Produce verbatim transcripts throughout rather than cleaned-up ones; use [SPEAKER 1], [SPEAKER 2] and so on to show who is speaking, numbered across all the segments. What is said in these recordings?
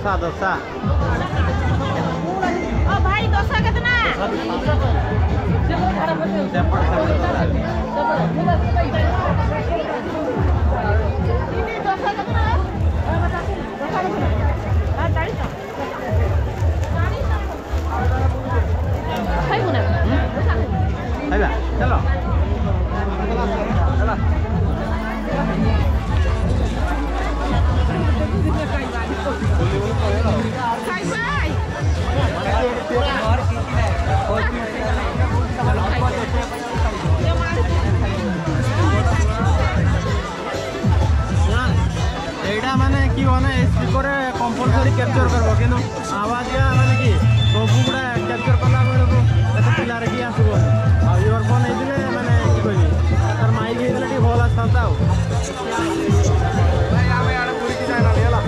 [SPEAKER 1] दोसा दोसा
[SPEAKER 2] ओ भाई दोसा कितना चलो एटा माने कि माने स्पीकर कंपलसरी कैप्चर करबो किनु आवाज या माने कि सब गुडा कैप्चर करला बेले को एते पिला रे कि आसबो आ इयरफोन हे दिले माने कि कहबी तार माइक हे दिले टी भल आछता आ भाई आमे आडे पुरी कि जाना लेला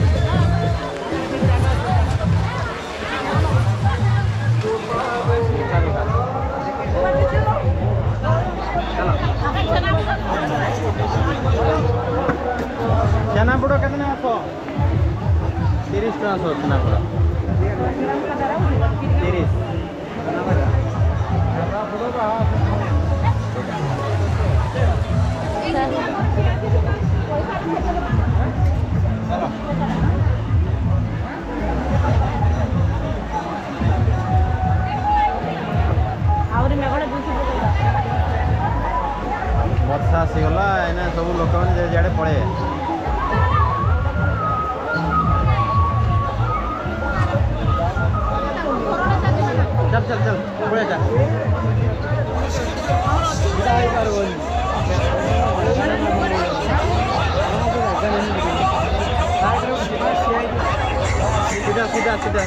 [SPEAKER 2] छेनापोड़ कितने आसो तीस टाँह सौ छेनापोड़ तीस वर्षा आसीगला एना सब लोक मैंने जाड़े पड़े चल चल चल पड़े जा सीधा सीधा सीधा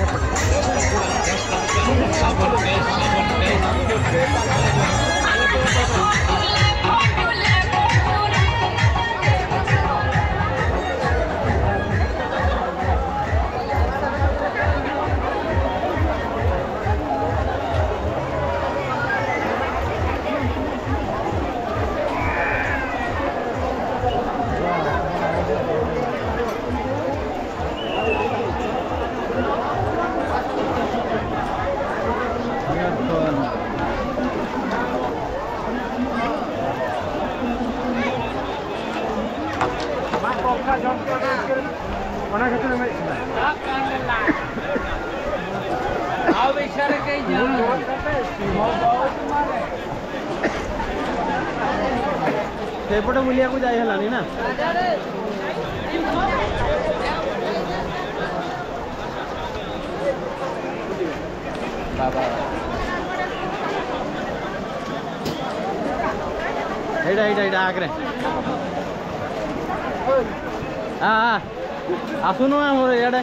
[SPEAKER 2] सेपटे बुलिया को जाई हलानी ना बाबा एडा एडा एडा आगरे हां हां आसुनो हमर एडे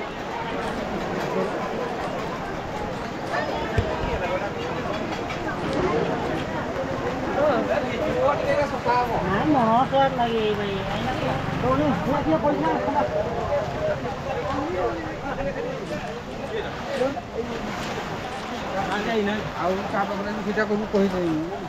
[SPEAKER 2] मोहर लगे भाई दोनों पूरा पैसा आगे इना आउ का पकड़न सीधा को कहि दई